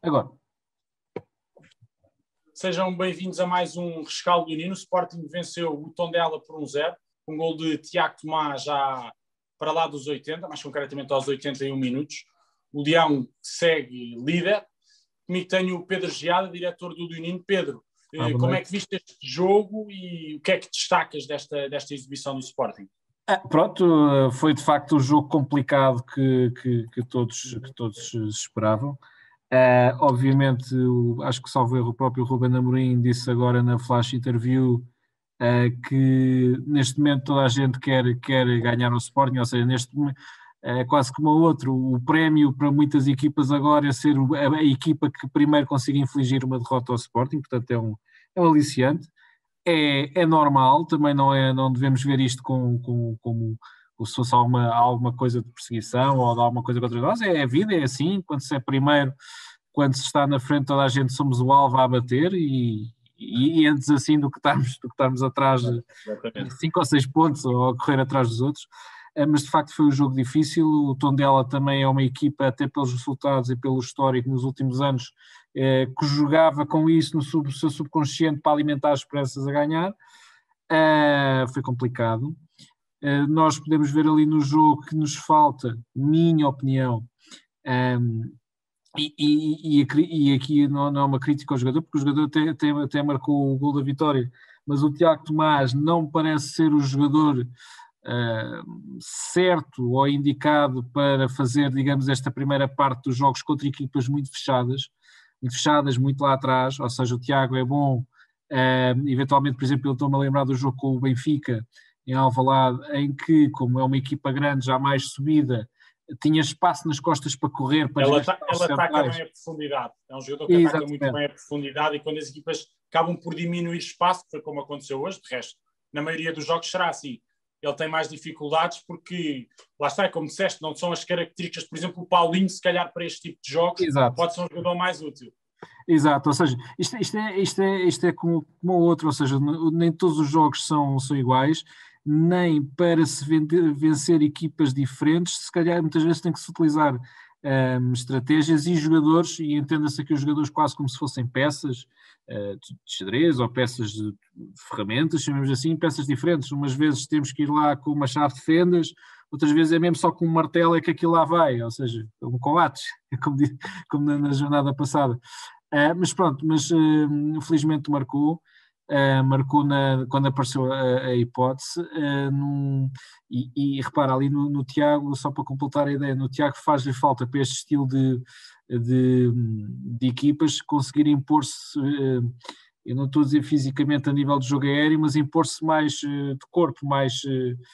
Agora. Sejam bem-vindos a mais um rescaldo do Nino. O Sporting venceu o Tondela por 1-0, com um gol de Tiago Tomás já para lá dos 80, mais concretamente aos 81 minutos. O Leão segue líder. Comigo tenho o Pedro Geada, diretor do Nino. Pedro, como é que viste este jogo e o que é que destacas desta exibição do Sporting? Pronto, foi de facto o jogo complicado que todos esperavam. Obviamente, acho que salvo erro, o próprio Ruben Amorim disse agora na flash interview que neste momento toda a gente quer ganhar o Sporting, ou seja, neste momento, quase como o outro, o prémio para muitas equipas agora é ser a equipa que primeiro consiga infligir uma derrota ao Sporting, portanto é um aliciante. É normal, também não devemos ver isto como se fosse alguma coisa de perseguição ou de alguma coisa contra nós. É a vida, é assim, quando se é primeiro, quando se está na frente toda a gente somos o alvo a bater e antes assim do que estarmos atrás de 5 ou 6 pontos ou a correr atrás dos outros. Mas de facto foi um jogo difícil. O Tondela também é uma equipa, até pelos resultados e pelo histórico nos últimos anos, que jogava com isso no seu subconsciente para alimentar as esperanças a ganhar. Foi complicado. Nós podemos ver ali no jogo que nos falta, minha opinião, e aqui não é uma crítica ao jogador, porque o jogador até marcou o gol da vitória, mas o Tiago Tomás não parece ser o jogador certo ou indicado para fazer, digamos, esta primeira parte dos jogos contra equipas muito fechadas, muito lá atrás. Ou seja, o Tiago é bom, eventualmente, por exemplo, eu estou-me a lembrar do jogo com o Benfica em Alvalade, em que, como é uma equipa grande, já mais subida, tinha espaço nas costas para correr. Ela ataca bem a profundidade, é um jogador que ataca muito bem a profundidade, e quando as equipas acabam por diminuir espaço, que foi como aconteceu hoje, de resto, na maioria dos jogos será assim. Ele tem mais dificuldades porque, lá está, como disseste, não são as características. Por exemplo, o Paulinho, se calhar para este tipo de jogos, pode ser um jogador mais útil. Exato, ou seja, isto é como o outro, ou seja, nem todos os jogos são iguais, nem para se vencer equipas diferentes, se calhar muitas vezes tem que se utilizar estratégias e jogadores, e entenda-se aqui os jogadores quase como se fossem peças de xadrez ou peças de ferramentas, chamemos assim, peças diferentes. Umas vezes temos que ir lá com uma chave de fendas, outras vezes é mesmo só com um martelo é que aquilo lá vai, ou seja, um coates, como na jornada passada. Mas pronto, felizmente marcou quando apareceu a hipótese, e repara ali no Tiago, só para completar a ideia, no Tiago faz-lhe falta para este estilo de equipas conseguir impor-se, eu não estou a dizer fisicamente a nível de jogo aéreo, mas impor-se mais de corpo, mais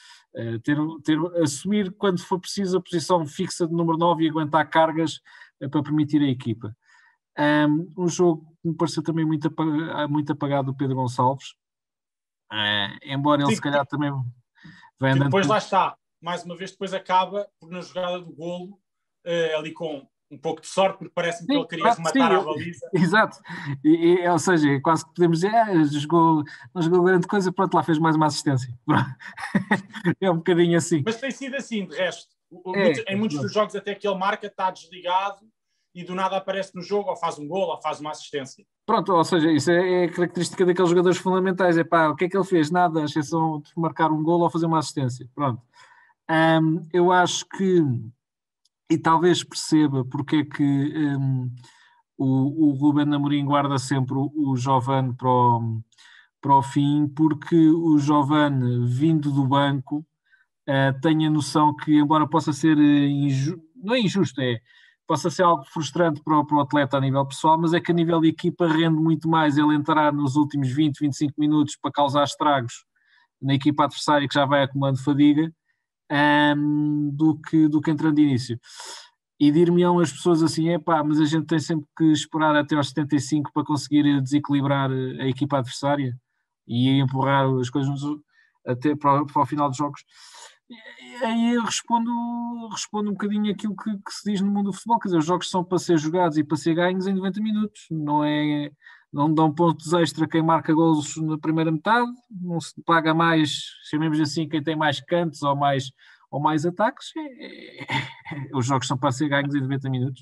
assumir quando for preciso a posição fixa de número 9 e aguentar cargas para permitir a equipa. Um jogo que me pareceu também muito apagado do Pedro Gonçalves, embora ele se calhar também vai andando. Depois lá está, mais uma vez depois acaba por na jogada do golo, ali com um pouco de sorte, porque parece-me que ele queria rematar a baliza. Exato, ou seja, quase que podemos dizer, não jogou grande coisa, pronto, lá fez mais uma assistência. É um bocadinho assim. Mas tem sido assim, de resto. Em muitos dos jogos até que ele marca, está desligado, e do nada aparece no jogo, ou faz um gol, ou faz uma assistência. Pronto, ou seja, isso é a característica daqueles jogadores fundamentais. O que é que ele fez? Nada, a exceção de marcar um gol ou fazer uma assistência. Pronto. Eu acho que, e talvez perceba porque é que o Ruben Amorim guarda sempre o Jovane para o fim, porque o Jovane, vindo do banco, tem a noção que, embora possa ser não é injusto, possa ser algo frustrante para o atleta a nível pessoal, mas é que a nível de equipa rende muito mais ele entrar nos últimos 20, 25 minutos para causar estragos na equipa adversária que já vai acumulando fadiga, do que entrando de início. E dir-me-ão as pessoas assim, mas a gente tem sempre que esperar até aos 75 para conseguir desequilibrar a equipa adversária e empurrar as coisas até para o final dos jogos. Aí eu respondo um bocadinho aquilo que se diz no mundo do futebol, quer dizer, os jogos são para ser jogados e para ser ganhos em 90 minutos, não dão pontos extra quem marca golos na primeira metade, não se paga mais, chamemos assim, quem tem mais cantos ou mais ataques, os jogos são para ser ganhos em 90 minutos.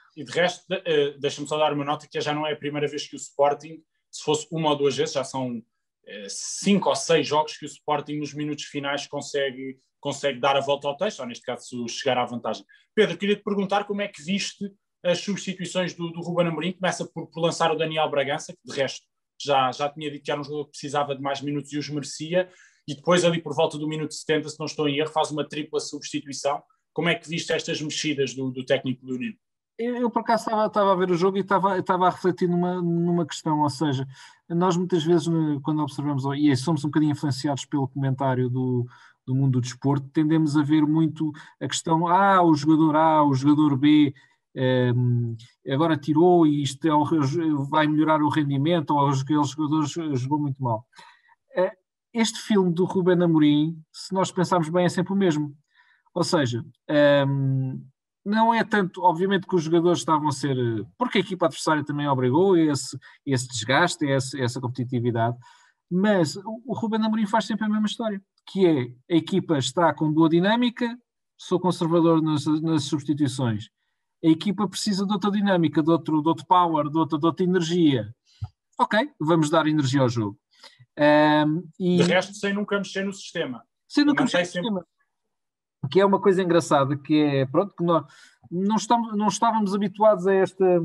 E de resto, deixa-me só dar uma nota que já não é a primeira vez que o Sporting, se fosse uma ou duas vezes, já são 5 ou 6 jogos que o Sporting nos minutos finais consegue dar a volta ao texto, ou neste caso chegar à vantagem. Pedro, queria te perguntar como é que viste as substituições do Ruben Amorim. Começa por lançar o Daniel Bragança, que de resto já tinha dito que era um jogador que precisava de mais minutos e os merecia, e depois ali por volta do minuto 70, se não estou em erro, faz uma tripla substituição. Como é que viste estas mexidas do técnico do Nino? Eu por acaso estava a ver o jogo e estava a refletir numa questão, ou seja, nós muitas vezes quando observamos, e somos um bocadinho influenciados pelo comentário do mundo do desporto, tendemos a ver muito a questão o jogador A, o jogador B agora tirou e isto vai melhorar o rendimento, ou aquele jogador jogou muito mal. Este filme do Ruben Amorim, se nós pensarmos bem, é sempre o mesmo. Ou seja, não é tanto, obviamente, que os jogadores estavam a ser, porque a equipa adversária também obrigou esse desgaste, essa competitividade, mas o Ruben Amorim faz sempre a mesma história, que é, a equipa está com boa dinâmica, sou conservador nas substituições, a equipa precisa de outra dinâmica, de outro power, de outra energia. Ok, vamos dar energia ao jogo. De resto, sem nunca mexer no sistema. Sem nunca mexer no sistema. Que é uma coisa engraçada, que é, pronto, que nós não estávamos habituados a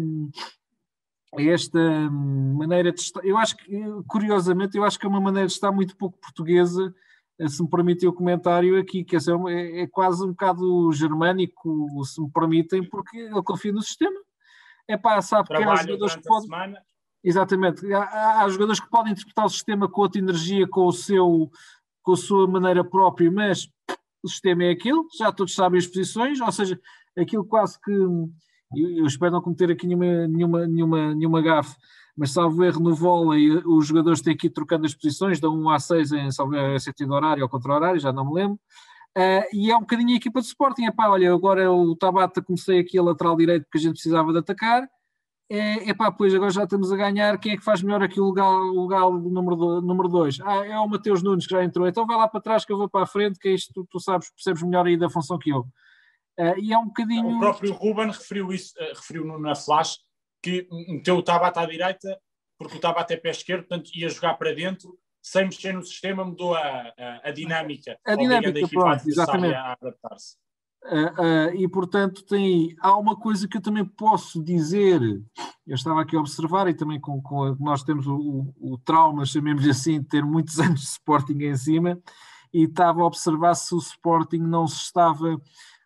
esta maneira de estar. Eu acho que, curiosamente, eu acho que é uma maneira de estar muito pouco portuguesa, se me permitem o comentário aqui, que é quase um bocado germânico, se me permitem, porque ele confia no sistema. Sabe que há jogadores que podem... Semana. Exatamente. Há jogadores que podem interpretar o sistema com outra energia, com a sua maneira própria, mas o sistema é aquilo, já todos sabem as posições, ou seja, aquilo quase que, eu espero não cometer aqui nenhuma gafe, mas salvo erro no vôlei, os jogadores têm que ir trocando as posições, da 1 à 6 em sentido horário ou contra horário, já não me lembro, e é um bocadinho a equipa de Sporting, olha, agora o Tabata comecei aqui a lateral direito porque a gente precisava de atacar, pois agora já estamos a ganhar, quem é que faz melhor aqui o galo número 2? É o Mateus Nunes que já entrou, então vai lá para trás que eu vou para a frente, que é isto, tu sabes, percebes melhor aí da função que eu. E é um bocadinho... O próprio Ruben referiu na flash, que meteu o Tabata à direita, porque o Tabata é pé esquerdo, portanto ia jogar para dentro, sem mexer no sistema, mudou a dinâmica, obrigando a equipa adversária a adaptar-se. E portanto há uma coisa que eu também posso dizer, eu estava aqui a observar e também nós temos o trauma, chamemos assim, de ter muitos anos de Sporting em cima, e estava a observar se o Sporting não se estava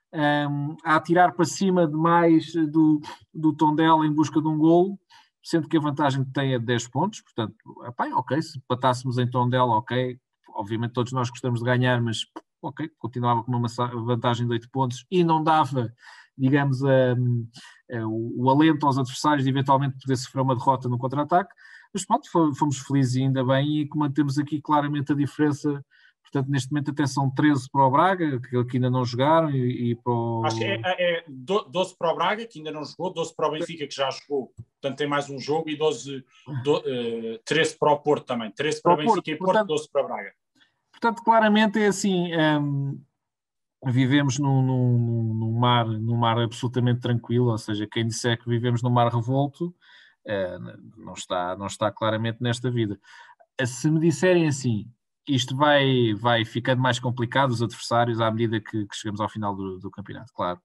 a atirar para cima demais do Tondela em busca de um golo, sendo que a vantagem que tem é de 10 pontos, portanto, ok, se empatássemos em Tondela, ok, obviamente todos nós gostamos de ganhar, mas ok, continuava com uma vantagem de 8 pontos e não dava, digamos, o alento aos adversários de eventualmente poder sofrer uma derrota no contra-ataque, mas pronto, fomos felizes e ainda bem, e mantemos aqui claramente a diferença. Portanto, neste momento até são 13 para o Braga, que ainda não jogaram, e para o... Acho que é 12 para o Braga, que ainda não jogou, 12 para o Benfica, que já jogou, portanto tem mais um jogo, e 13 para o Porto também, 13 para o Benfica e Porto, 12 para o Braga. Portanto, claramente é assim, vivemos num mar absolutamente tranquilo, ou seja, quem disser que vivemos num mar revolto, não está claramente nesta vida. Se me disserem assim, isto vai ficando mais complicado, os adversários, à medida que chegamos ao final do campeonato, claro.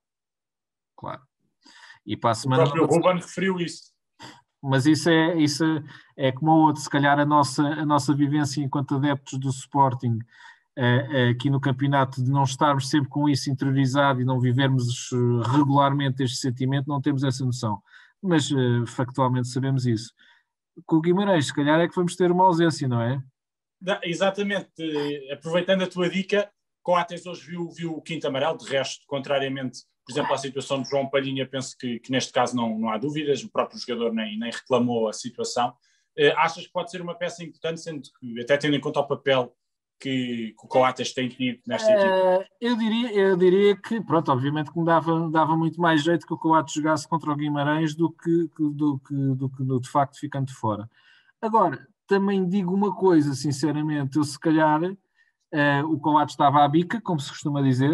E para a semana... O próprio Ruben referiu isso. Mas isso é como o outro, se calhar a nossa vivência enquanto adeptos do Sporting aqui no campeonato, de não estarmos sempre com isso interiorizado e não vivermos regularmente este sentimento, não temos essa noção. Mas factualmente sabemos isso. Com o Guimarães, se calhar é que vamos ter uma ausência, não é? Exatamente. Aproveitando a tua dica, Coates hoje viu o quinto amarelo, de resto, contrariamente, por exemplo, à situação de João Palhinha, penso que neste caso não há dúvidas, o próprio jogador nem reclamou a situação. Achas que pode ser uma peça importante, sendo que, até tendo em conta o papel que o Coates tem tido nesta equipa? Eu diria que, pronto, obviamente que me dava muito mais jeito que o Coates jogasse contra o Guimarães do que de facto ficando de fora. Agora, também digo uma coisa, sinceramente, eu se calhar o Coates estava à bica, como se costuma dizer,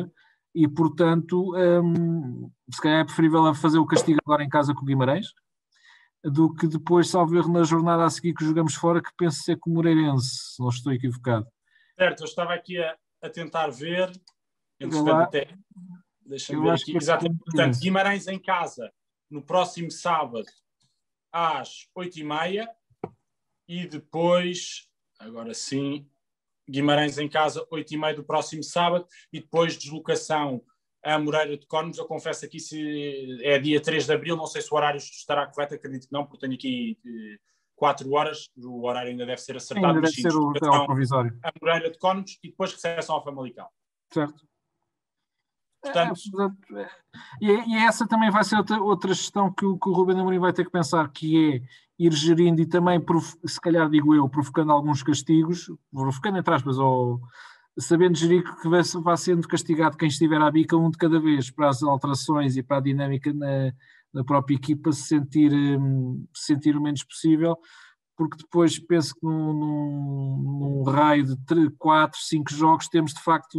e portanto se calhar é preferível fazer o castigo agora em casa com o Guimarães do que depois, salvo erro, na jornada a seguir que jogamos fora, que penso ser com o Moreirense, se não estou equivocado. Certo, eu estava aqui a tentar ver, Lá, até, deixa-me eu ver acho aqui, que é exatamente, portanto, Guimarães em casa, no próximo sábado, às 8h30, e depois, agora sim, Guimarães em casa, 8h30 do próximo sábado, e depois deslocação a Moreira de Cónegos. Eu confesso aqui se é dia 3 de abril, não sei se o horário estará correto, acredito que não, porque tenho aqui 4 horas, o horário ainda deve ser acertado, ainda mas deve sim, ser o deslocação provisório. a Moreira de Cónegos e depois recepção ao Famalicão. Certo. Portanto, E essa também vai ser outra gestão que o Ruben Amorim vai ter que pensar, que é ir gerindo e também, se calhar digo eu, provocando alguns castigos, provocando entre aspas, ou sabendo gerir que vai sendo castigado quem estiver à bica um de cada vez para as alterações e para a dinâmica na própria equipa se sentir o menos possível, porque depois penso que num raio de 4, 5 jogos temos de facto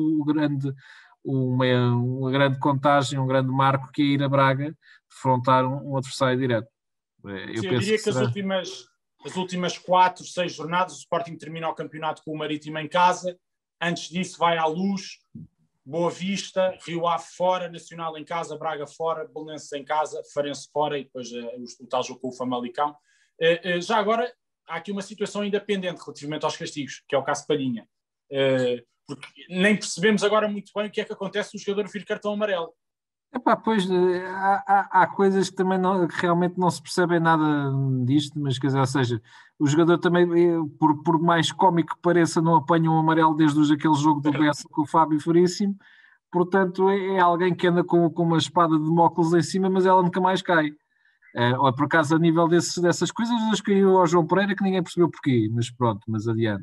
uma grande contagem, um grande marco que é ir a Braga defrontar um adversário direto. Eu diria que as últimas 4, 6 jornadas, o Sporting termina o campeonato com o Marítimo em casa. Antes disso vai à Luz, Boa Vista, Rio Ave fora, Nacional em casa, Braga fora, Belenenses em casa, Farense fora e depois o tal jogo com o Famalicão. Já agora, há aqui uma situação independente relativamente aos castigos, que é o caso de Palhinha. Porque nem percebemos agora muito bem o que é que acontece se o jogador vir cartão amarelo. Pois há coisas que também que realmente não se percebem nada disto, mas quer dizer, ou seja, o jogador também, por mais cómico que pareça, não apanha um amarelo desde aquele jogo do Bessa com o Fábio Veríssimo, portanto é alguém que anda com uma espada de Damocles em cima, mas ela nunca mais cai. Ou por acaso a nível dessas coisas, as caiu ao João Pereira que ninguém percebeu porquê, mas pronto, mas adiante.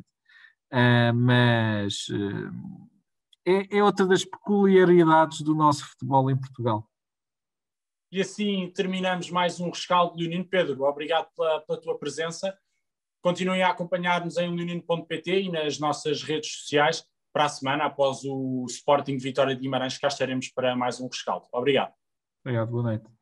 É outra das peculiaridades do nosso futebol em Portugal. E assim terminamos mais um rescaldo leonino. Pedro, obrigado pela tua presença. Continuem a acompanhar-nos em leonino.pt e nas nossas redes sociais. Para a semana, após o Sporting Vitória de Guimarães, cá estaremos para mais um rescaldo. Obrigado. Obrigado, boa noite.